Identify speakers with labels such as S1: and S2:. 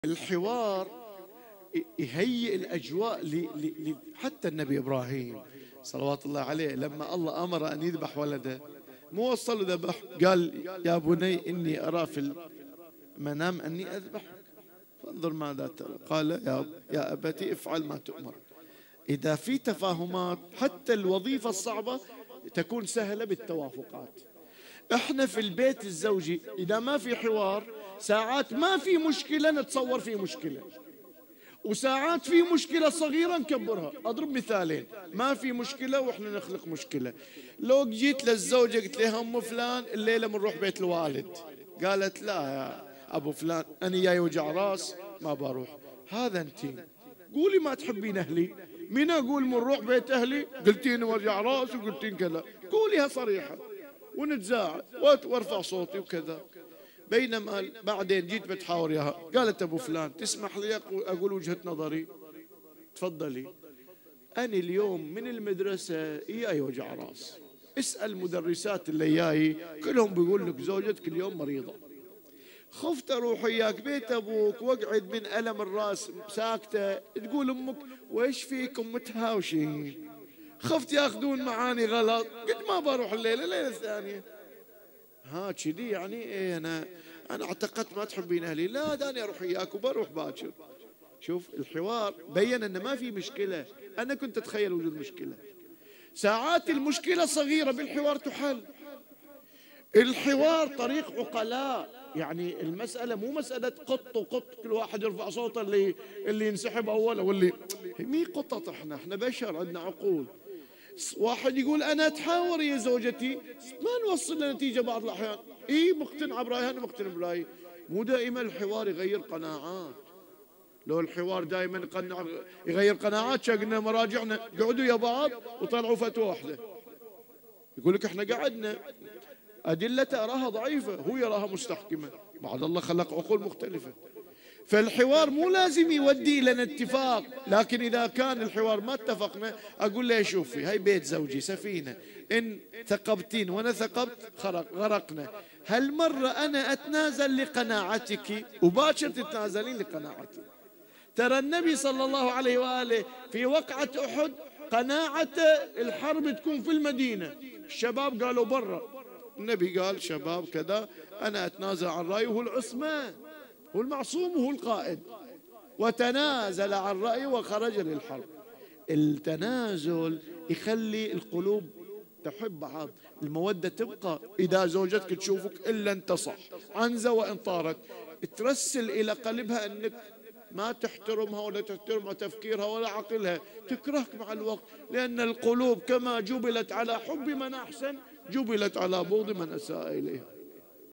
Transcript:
S1: الحوار يهيئ الأجواء حتى النبي إبراهيم صلوات الله عليه لما الله أمر أن يذبح ولده مو وصل له ذبح، قال يا بني إني أرى في المنام أني أذبحك فانظر ماذا ترى. قال يا أبتي افعل ما تؤمر. إذا في تفاهمات حتى الوظيفة الصعبة تكون سهلة بالتوافقات. احنا في البيت الزوجي إذا ما في حوار ساعات ما في مشكلة نتصور في مشكلة، وساعات في مشكلة صغيرة نكبرها. أضرب مثالين: ما في مشكلة وإحنا نخلق مشكلة. لو جيت للزوجة قلت لها أم فلان الليلة بنروح بيت الوالد، قالت لا يا أبو فلان أنا جاي وجع راس ما بروح. هذا أنت قولي ما تحبين أهلي، من أقول بنروح بيت أهلي قلتين وجع راس وقلتين كذا، قوليها صريحة ونتزاعد وارفع صوتي وكذا. بينما بعدين جيت بتحاور ياها قالت أبو فلان تسمح لي أقول وجهة نظري؟ تفضلي. أنا اليوم من المدرسة إياي وجع راس، اسأل مدرسات اللي جاي كلهم بيقول لك زوجتك اليوم مريضة. خفت أروح إياك بيت أبوك وأقعد من ألم الراس ساكتة تقول أمك وإيش فيكم متهاوشين، خفت ياخذون معاني غلط. قلت ما بروح الليلة الثانية. ها كذي يعني إيه أنا اعتقدت ما تحبين أهلي. لا ده أنا أروح إياك وبروح باكر. شوف الحوار بين أن ما في مشكلة. أنا كنت أتخيل وجود مشكلة. ساعات المشكلة صغيرة بالحوار تحل. الحوار طريق عقلاء، يعني المسألة مو مسألة قط وقط كل واحد يرفع صوته اللي ينسحب أولا واللي مي قطط. احنا بشر عندنا عقول. واحد يقول أنا أتحاور يا زوجتي ما نوصل لنتيجة بعض الأحيان. إيه مقتنع برأيي أنا مقتنع برأيي. مو دائما الحوار يغير قناعات. لو الحوار دائما يغير قناعات قلنا مراجعنا قعدوا يا بعض وطلعوا فتوى واحدة. يقول لك احنا قعدنا أدلة أراها ضعيفة هو يراها مستحكمة. بعد الله خلق عقول مختلفة. فالحوار مو لازم يودي إلى اتفاق، لكن إذا كان الحوار ما اتفقنا أقول له شوفي هاي بيت زوجي سفينة، إن ثقبتين وأنا ثقبت غرقنا. هل مرة أنا أتنازل لقناعتك وباكر تتنازلين لقناعتي. ترى النبي صلى الله عليه وآله في وقعة أحد قناعته الحرب تكون في المدينة، الشباب قالوا برا. النبي قال شباب كذا أنا أتنازل عن رأيه، وهو العصمة هو المعصوم وهو القائد، وتنازل عن رأيه وخرج للحرب. التنازل يخلي القلوب تحب بعض، المودة تبقى. إذا زوجتك تشوفك إلا أنت صح عنزة وإن طارت ترسل إلى قلبها أنك ما تحترمها ولا تحترم تفكيرها ولا عقلها، تكرهك مع الوقت. لأن القلوب كما جبلت على حب من أحسن جبلت على بغض من أساء إليها.